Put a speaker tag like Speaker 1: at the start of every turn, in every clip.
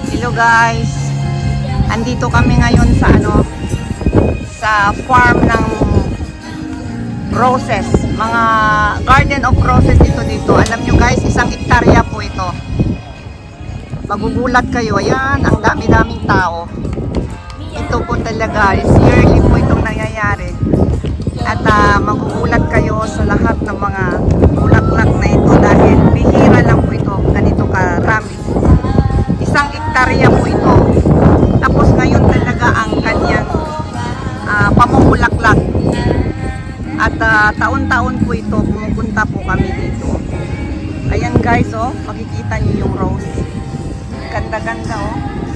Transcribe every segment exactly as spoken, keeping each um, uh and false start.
Speaker 1: Hello guys. Andito kami ngayon sa ano sa farm ng roses. Mga garden of roses ito dito. Alam nyo guys, isang hektarya po ito. Magugulat kayo. Ayan, ang dami-daming tao. Ito po talaga is yearly po itong nangyayari. At uh, magugulat kayo sa lahat ng mga bulaklak na ito dahil bihira lang po ito ganito karami. Isang hektarya po ito. Tapos ngayon talaga ang kanyang uh, pamumulaklak. At uh, taon-taon po ito, pumupunta po kami dito. Ayan guys, oh, makikita niyo yung rose. Ganda-ganda, oh.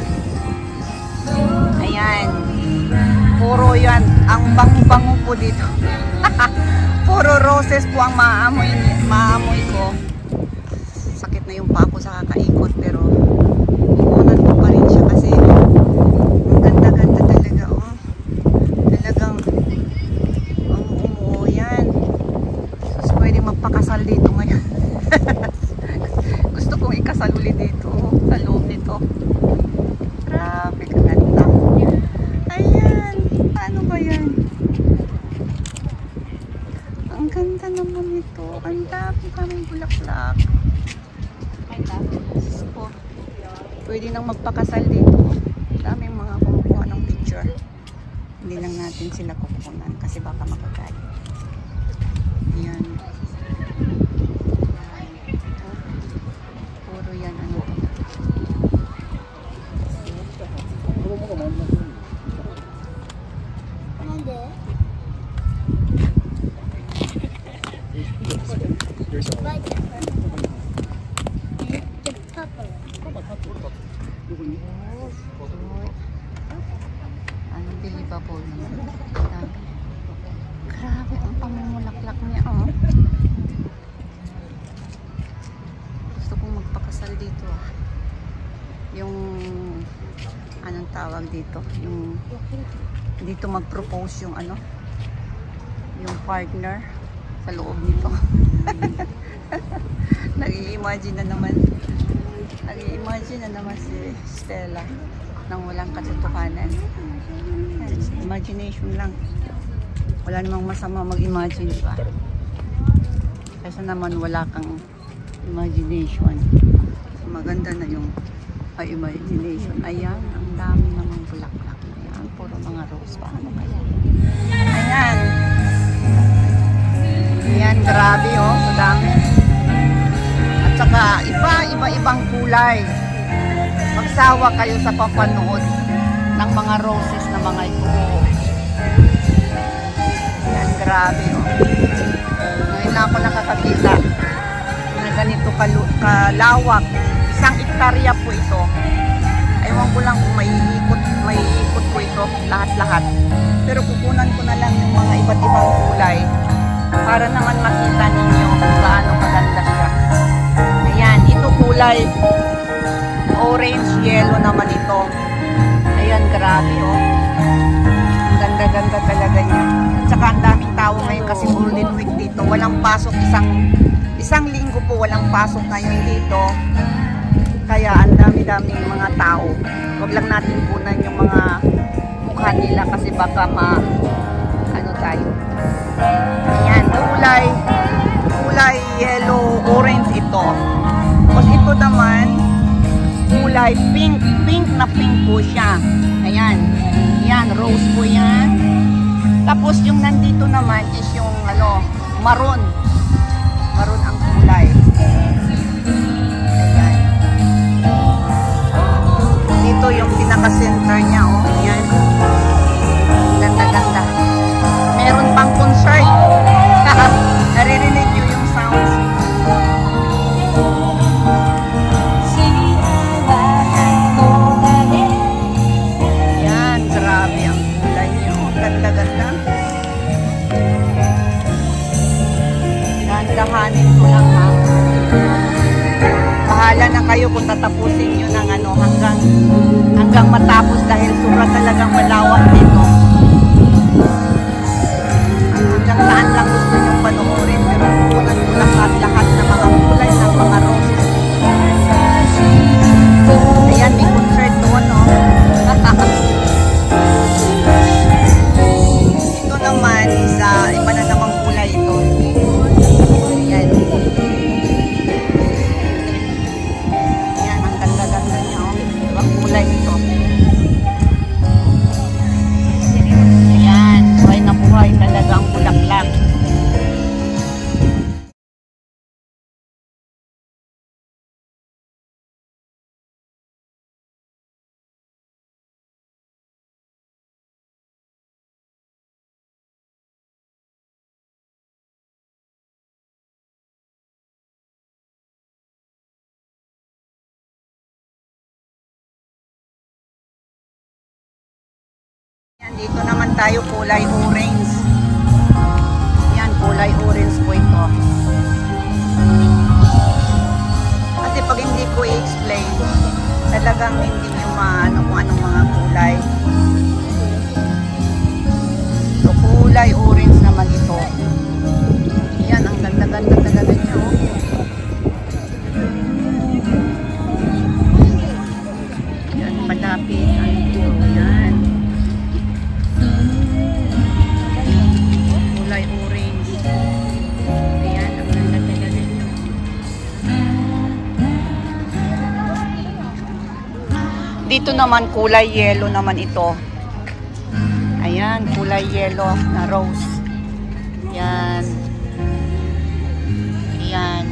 Speaker 1: Ayan. Puro yan. Ang bango-bango po dito. Puro roses po ang maamoy, maamoy ko. Sakit na yung pa ako sa kakaikot, pero kukunan ko pa rin siya kasi ang ganda-ganda talaga, oh. Talagang ang umuo yan. Sus, pwede magpakasal dito ngayon. Gusto kong ikasal ulit dito, oh, sa loob nito. Grabe, kaganda. Ayan, paano ba yan? Ang ganda naman ito. Ang dami kaming bulaklak. So, pwede nang magpakasal dito. Daming mga kumukuha ng picture. Hindi lang natin sila kukunan kasi baka makagalit. Ayan. Puro yan ano. Unbelievable naman. Grabe ang pamumulaklak niya, oh. Gusto kong magpakasal dito, ah. Yung anong tawag dito? Yung dito mag-propose yung ano? Yung partner sa loob nito. Nag-i-imagine na naman. Nag-i-imagine na naman si Stella nang walang katotohanan. Imagination lang. Wala namang masama mag-imagine, diba? Kaysa naman wala kang imagination. So, maganda na yung uh, imagination. Ayan, ang dami namang bulaklak. Ayan, puro mga rose. Paano kaya? Ayan. Ayan, grabe, oh. Sa dami. At saka, iba-iba-ibang kulay. Magsawa kayo sa papanood ng mga roses na mga ito. Yan, grabe, oh. Ngayon na ako nakakakita na ganito kalawak. Isang hektarya po ito. Ewan ko lang kung may ikot, may ikot po ito, lahat-lahat. Pero kukunan ko na lang yung mga iba't ibang kulay para naman makita ninyo kung gaano kaganda siya. Ayan, ito kulay orange, yellow naman ito. Ayan, grabe, oh. Ang ganda-ganda talaga niya. At saka ang daming tao ngayon kasi Golden Week dito. Walang pasok. Isang isang linggo po walang pasok ngayon dito. Kaya ang dami-daming mga tao. Huwag lang natin punan yung mga mukha nila kasi baka ma ano tayo. Ayan, kulay kulay yellow, orange ito. Tapos ito naman kulay pink, pink na pink po siya. Ayan. Yan, rose po yan. Tapos yung nandito naman is yung ano, maroon. Maroon ang kulay. Ayan. Dito yung pinaka-center niya, oh. Ayan. Ganda-ganda. Meron pang concert. Naririnig nyo yung sounds. Dahanin ko lang, ha. Bahala na kayo kung tatapusin nyo ng ano hanggang hanggang matapos dahil sobra talagang malawak dito. Hanggang saan lang gusto nyo panoorin, pero kukunan ko lang lahat ng mga kulay ng mga roses. Ayan, may concert Dito naman tayo kulay orange. Yan, kulay orange po ito. Kasi pag hindi ko i-explain, talagang hindi nyo maano kung anong mga kulay. So, kulay orange naman ito. Yan, ang ganda-ganda talaga niya, oh. Yan, malapit. Yan. Kulay orange. Ayan, ang ganda talaga niya. Dito naman kulay yellow naman ito. Ayan, kulay yellow na rose. Yan. Yan.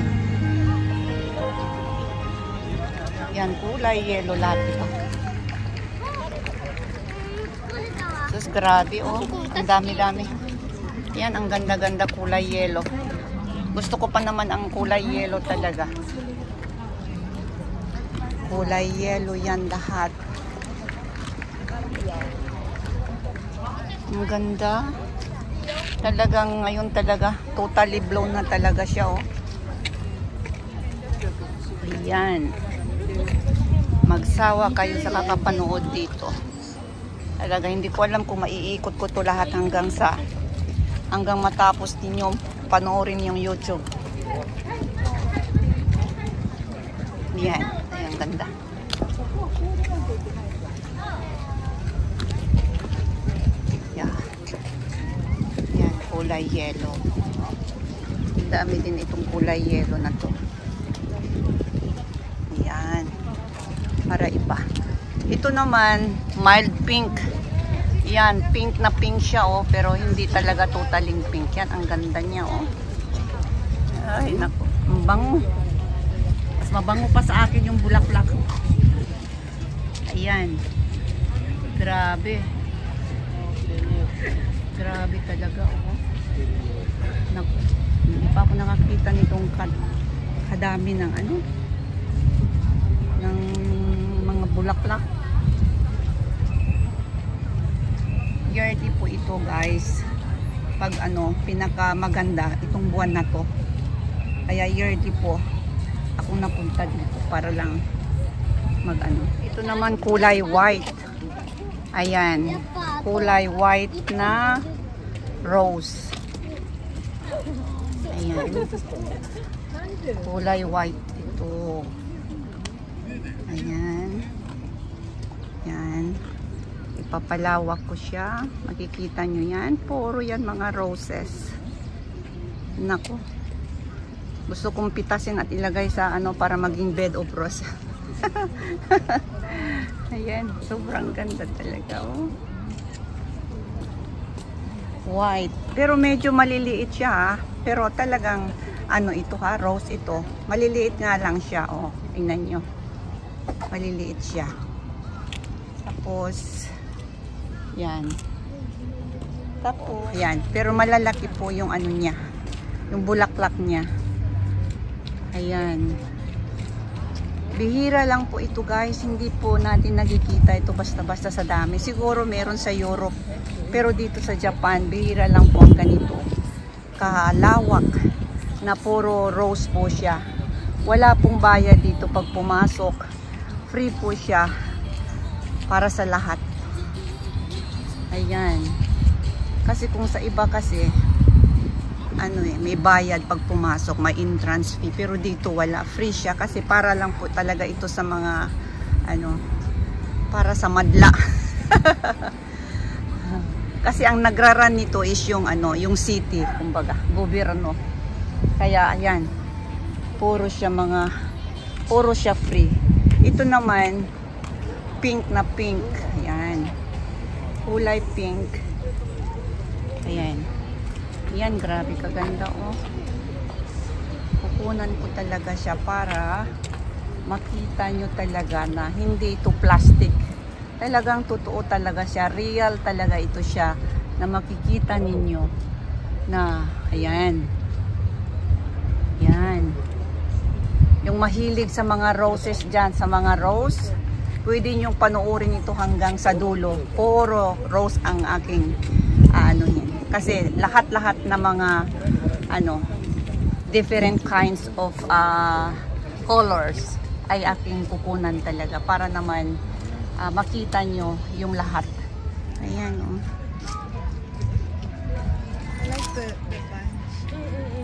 Speaker 1: Yan, kulay yellow lahat ito. Sus, grabe, oh. Ang dami-dami. Yan, ang ganda-ganda kulay yellow. Gusto ko pa naman ang kulay yellow talaga. Kulay yellow yan lahat. Ang ganda. Talagang ngayon talaga, totally blown na talaga siya, oh. Ayan. Magsawa kayo sa kakapanood dito. Talaga, hindi ko alam kung maiikot ko to lahat hanggang sa, hanggang matapos ninyo panoorin yung YouTube. Ayan. Ayan, ganda. Kulay yellow. Ang dami din itong kulay yellow na to. Ayan. Para iba. Ito naman, mild pink. Yan, pink na pink siya, oh. Pero hindi talaga totaling pink. Yan, ang ganda niya, oh. Ay, naku. Ang bango. Mas mabango pa sa akin yung bulaklak. Ayan. Grabe. Grabe talaga, oh. Naku, hindi pa ako nakakita nitong kadami ng ano, ng mga bulaklak. Yearly po ito, guys. Pag ano, pinaka maganda itong buwan na to. Kaya yearly po akong napunta dito para lang mag ano. Ito naman kulay white. Ayan, kulay white na rose. Ayan. Kulay white ito. Ayan. Ayan. Ipapalawak ko siya. Makikita nyo yan. Puro yan mga roses. Nako. Gusto kong pitasin at ilagay sa ano para maging bed of rose. Ayan. Sobrang ganda talaga, oh. White. Pero medyo maliliit siya, ha? Pero talagang ano ito, ha, rose ito. Maliliit nga lang siya, oh. Tingnan nyo. Maliliit siya. Tapos yan. Tapos yan, pero malalaki po yung ano niya. Yung bulaklak niya. Ayan. Bihira lang po ito, guys. Hindi po natin nakikita ito basta-basta sa dami. Siguro meron sa Europe. Pero dito sa Japan, bihira lang po ang ganito. Kalawak na puro rose po siya. Wala pong bayad dito pag pumasok. Free po siya para sa lahat. Ayan. Kasi kung sa iba kasi, ano eh, may bayad pag pumasok, may entrance fee. Pero dito wala. Free siya kasi para lang po talaga ito sa mga, ano, para sa madla. Kasi ang nagraran nito is yung ano, yung city, kumbaga, gobyerno. Kaya ayan, puro siya mga, puro siya free. Ito naman, pink na pink. Ayan. Kulay pink. Ayan. Ayan, grabe kaganda, oh. Kukunan ko talaga siya para makita nyo talaga na hindi ito plastic. Talagang totoo talaga siya. Real talaga ito siya na makikita ninyo na ayan. Ayan. Yung mahilig sa mga roses dyan, sa mga rose, pwede nyo panoorin ito hanggang sa dulo. Puro rose ang aking uh, ano yan. Kasi lahat-lahat na mga ano, different kinds of uh, colors ay aking kukunan talaga para naman uh, makita nyo yung lahat. Ayan o. Oh.
Speaker 2: I like the, the bunch.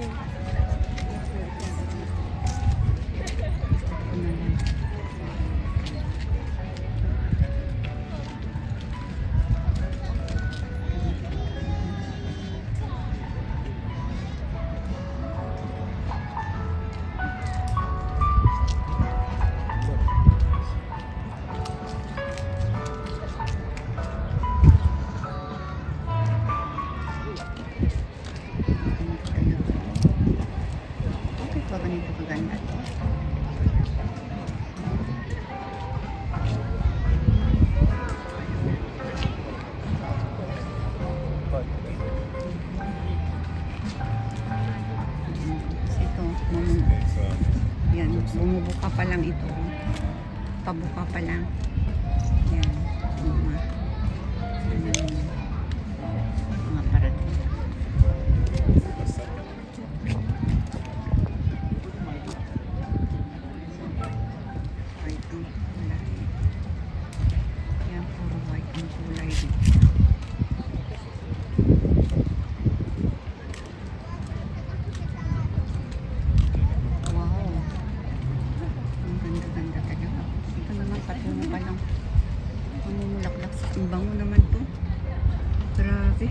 Speaker 1: Bumubuka pa lang ito. Pabuka pa lang. Yan. Mga, ano, mga parating. White ang kulay. Yan, puro white ang kulay dito. Ang bango naman to. Grabe.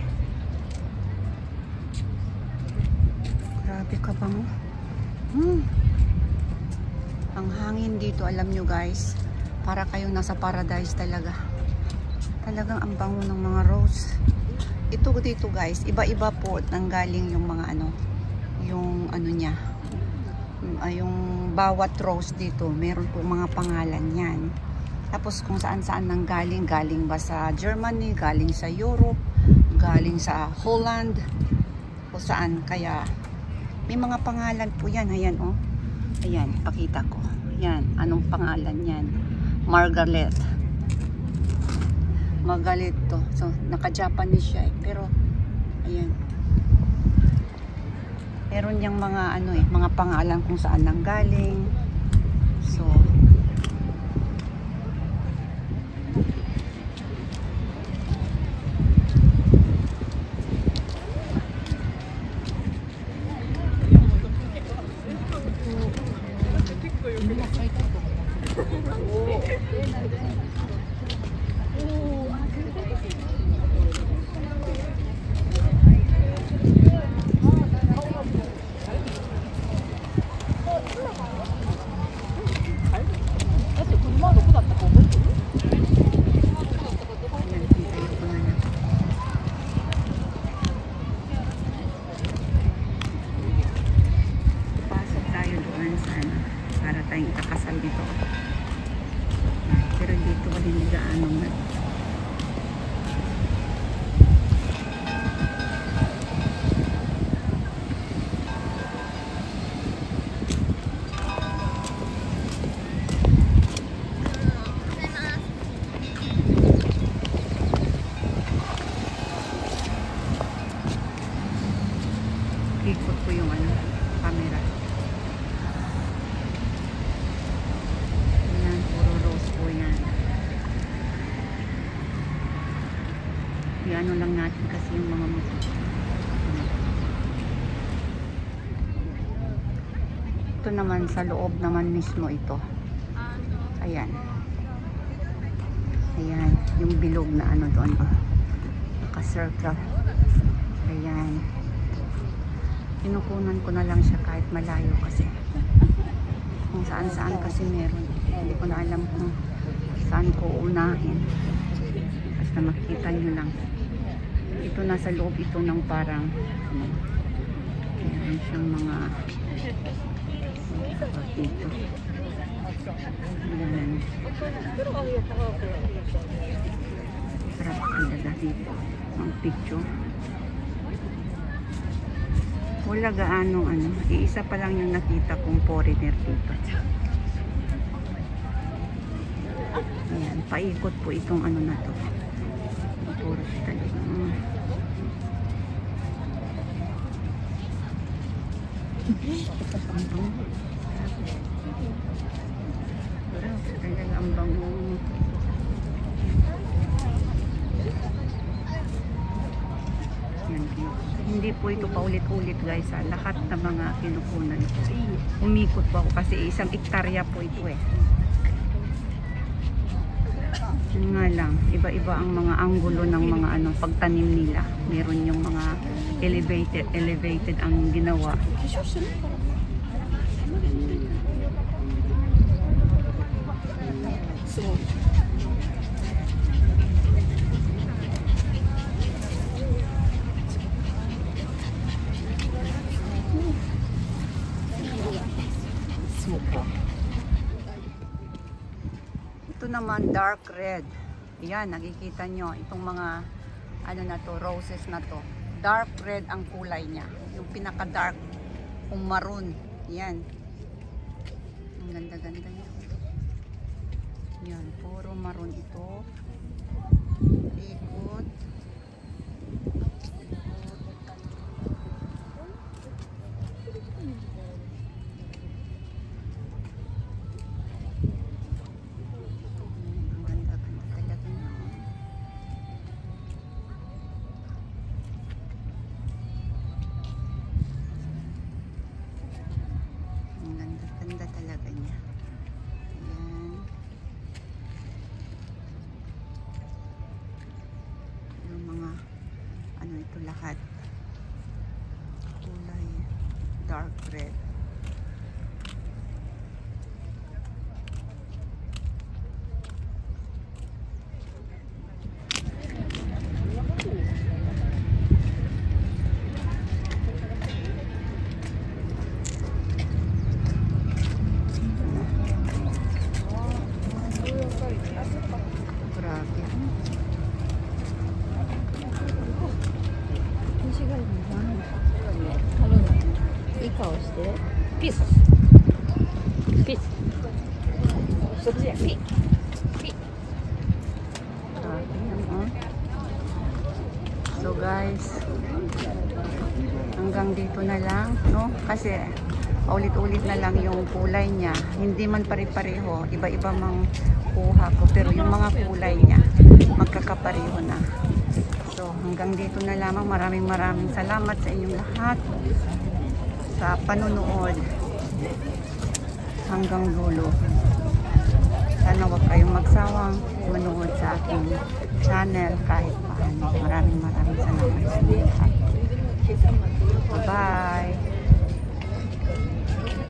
Speaker 1: Grabe ka bango. Hmm. Ang hangin dito, alam nyo guys, para kayong nasa paradise talaga. Talagang ang bango ng mga rose. Ito dito guys, iba-iba po nanggaling yung mga ano, yung ano niya. Yung bawat rose dito, meron po mga pangalan yan. Tapos kung saan-saan nang galing, galing ba sa Germany, galing sa Europe, galing sa Holland, o saan. Kaya may mga pangalan po yan. Ayan oh. Ayan, pakita ko. Yan, anong pangalan yan? Margaret. Margaret to. So, naka-Japanese siya eh. Pero, ayan. Meron niyang mga ano eh, mga pangalan kung saan nang galing. So, kakasal dito. Pero dito hindi gaano man. Ikot ko yung ano, camera. Ano lang natin kasi yung mga motor. Ito naman sa loob naman mismo ito. Ayan. Ayan. Yung bilog na ano doon. Oh. Naka-circle. Ayan. Kinukunan ko na lang siya kahit malayo kasi. Kung saan-saan kasi meron. Hindi ko na alam kung saan ko unahin. Basta makita nyo lang. Ito nasa loob ito ng parang meron siyang mga dito. Ayan. Sarap talaga dito ang picture. Wala gaanong ano, iisa pa lang yung nakita kong foreigner dito. Ayan, paikot po itong ano na to. Puro talaga. Mm. Talaga ang bango. Yan. Hindi po ito paulit-ulit guys ha. Lahat ng mga kinukunan. Umikot po ako kasi isang ektarya po ito eh. Yun nga lang, iba-iba ang mga anggulo ng mga ano, pagtanim nila. Meron yung mga elevated, elevated ang ginawa. So, ito naman dark red. Yan, nakikita nyo itong mga ano na to, roses na to. Dark red ang kulay niya. Yung pinaka dark, kung maroon. Yan. Ang ganda-ganda niya. Yan, puro maroon ito. Ikot. Ganda talaga niya. Ayan. Yung mga ano ito lahat. Kulay dark red. Grabe.
Speaker 2: Peace. Peace. So, yeah, peace. Peace.
Speaker 1: Grabe yan, oh. So guys, hanggang dito na lang, no? Kasi ulit-ulit na lang yung kulay niya. Hindi man pare-pareho, iba-iba mang kuha ko, pero yung mga kulay niya magkakapareho na. So hanggang dito na lamang. Maraming maraming salamat sa inyong lahat sa panunood hanggang dulo. Sana wag kayong magsawang manood sa aking channel kahit paano. Maraming maraming salamat sa inyong lahat. Bye-bye!